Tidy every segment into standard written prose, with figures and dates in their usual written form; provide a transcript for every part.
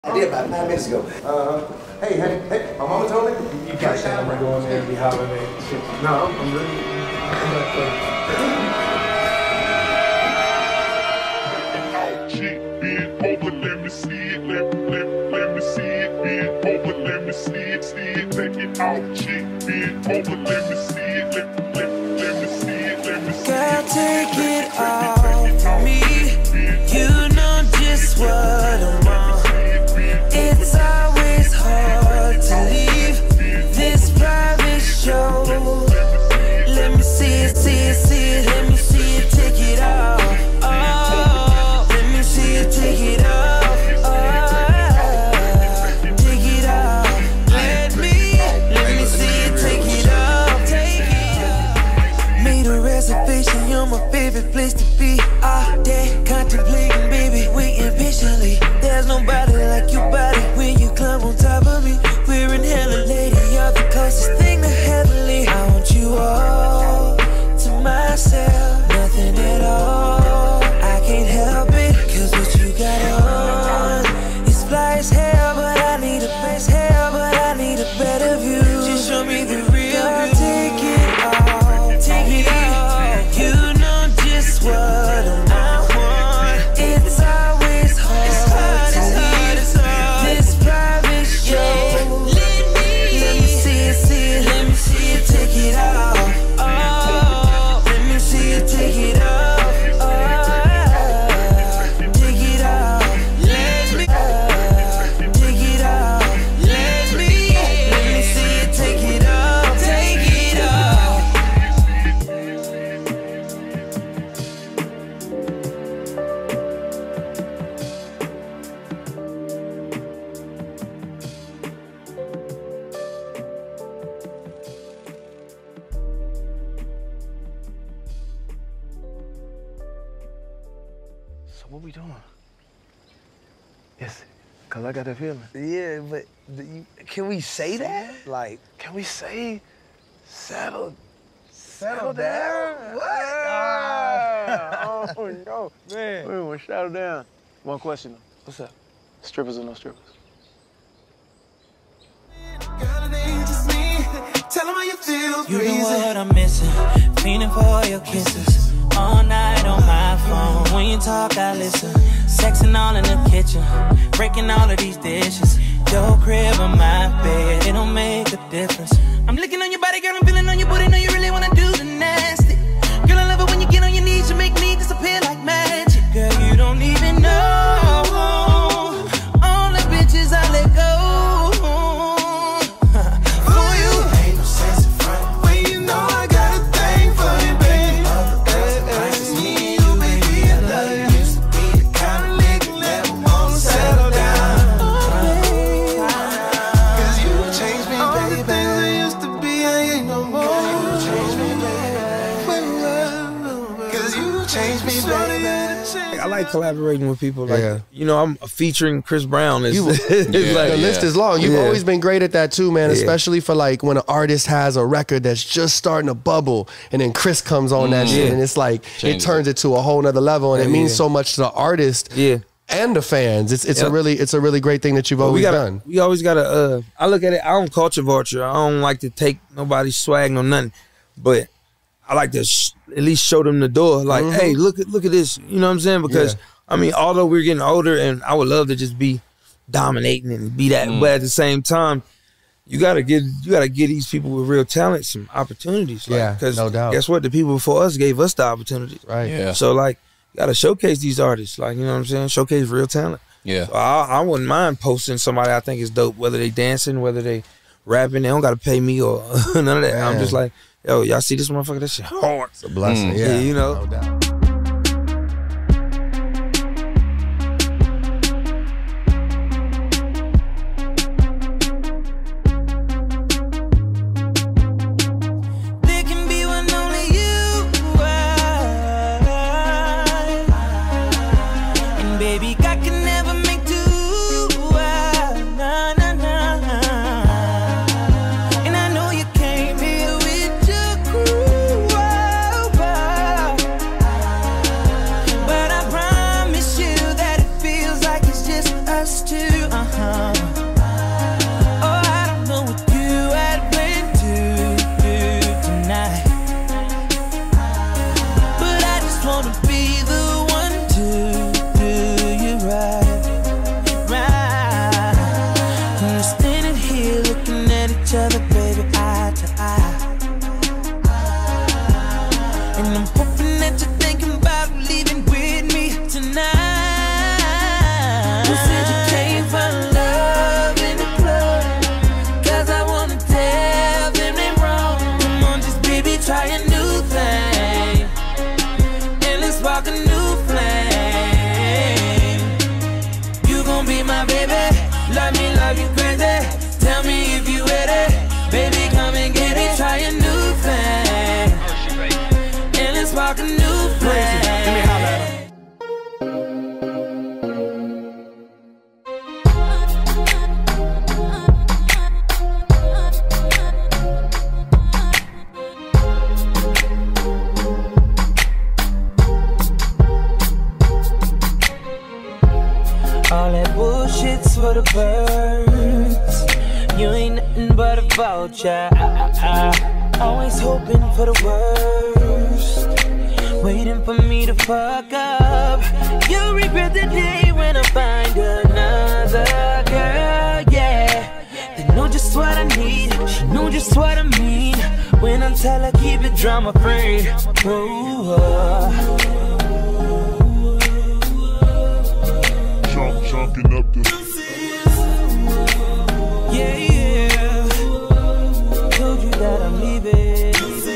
I did about 9 minutes ago. Hey, my mama told me. You can't say I'm gonna go in there and be hollering at shit. No, I'm really. Let me see it, let me see it, bend over, let me see it, take it out, cheek, bend over, let me see it, let me see it, let me see it. Girl, take it off for me. You know just what I'm on. It's always hard to leave this private show. Let me see it, see it, see it, let me see it, take it off. Oh, let me see it, take it off. You're my favorite place to be. All day contemplating, baby, waiting patiently. There's nobody like your body when you climb on top of me. We're in hella, lady, you're the closest thing to heavenly. I want you all to myself, nothing at all. I can't help it, cause what you got on is fly as hell, but I need a best hell, but I need a better view. Just show me the real view. Take it off, take it off. You know just what I want. It's always hard to leave this private show. Let me see it, see it, let me see it, take it off. Oh, let me see it, take it off. Oh, take it off. Let me take it off. Let me see it, take it off. Take it off. So what we doing? Yes, cause I got that feeling. Yeah, but can we say that? Like, Can we say settle down? What? Oh no, man. We want to settle down. One question though. What's up? Strippers or no strippers? You know what I'm missing, fiending for your kisses. All night on my phone, when you talk I listen. Sexing all in the kitchen, breaking all of these dishes. Your crib or my bed, it don't make a difference. I'm looking on your body, girl, I'm feeling on your booty. Know you really wanna do the nasty. Girl, I love it when you get on your knees, you make me disappear like magic. Girl, you don't even know all the bitches I let go. I like collaborating with people. Like, you know, I'm featuring Chris Brown. It's like, the list is long. You've always been great at that too, man. Especially for like when an artist has a record that's just starting to bubble, and then Chris comes on that shit, and it's like it turns it to a whole nother level, and it means so much to the artist. And the fans. It's a really great thing that you've always done. We always gotta I look at it, I don't culture vulture. I don't like to take nobody's swag or nothing. But I like to at least show them the door. Like, hey, look at this. You know what I'm saying? Because I mean, although we're getting older, and I would love to just be dominating and be that, but at the same time, you gotta give these people with real talent some opportunities. Like, because no doubt. Guess what? The people before us gave us the opportunities. Right. Yeah. So like, you gotta showcase these artists. Like, you know what I'm saying? Showcase real talent. Yeah. So I wouldn't mind posting somebody I think is dope, whether they dancing, whether they rapping. They don't gotta pay me or none of that. I'm just like, yo, y'all see this motherfucker? That shit hard. It's a blessing. Yeah, you know. No doubt. There can be one only you are. And baby, God can never make two. Nah, nah, nah. And I know you came here with your crew. each other, baby, eye to eye. And I'm hoping that you're thinking about leaving with me tonight. You said you came for love in the club, 'cause I wanna tell them they wrong. Come on, just baby, try a new thing, and let's spark a new flame. You gon' be my baby, love me crazy. Tell me if you ready, baby, come and get it. Try a new thing, and let's spark a new flame. Let me holler at 'em. All that bullshit's for the birds. You ain't nothing but a vulture. Always hoping for the worst, waiting for me to fuck up. You'll regret the day when I find another girl, yeah. They know just what I need, she know just what I mean. When I tell her keep it drama free. Chunking up the yeah. Told you that I'm leaving.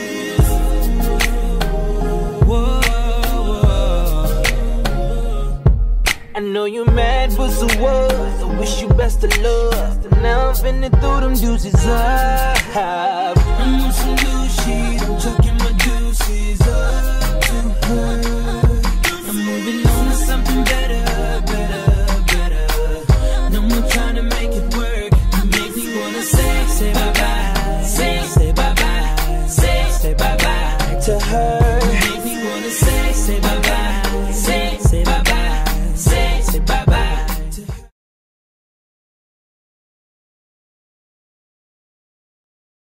Whoa. I know you're mad, but so what? I wish you best of luck. Now I'm finna throw them deuces up. I'm on some new shit, I'm chucking my deuces up.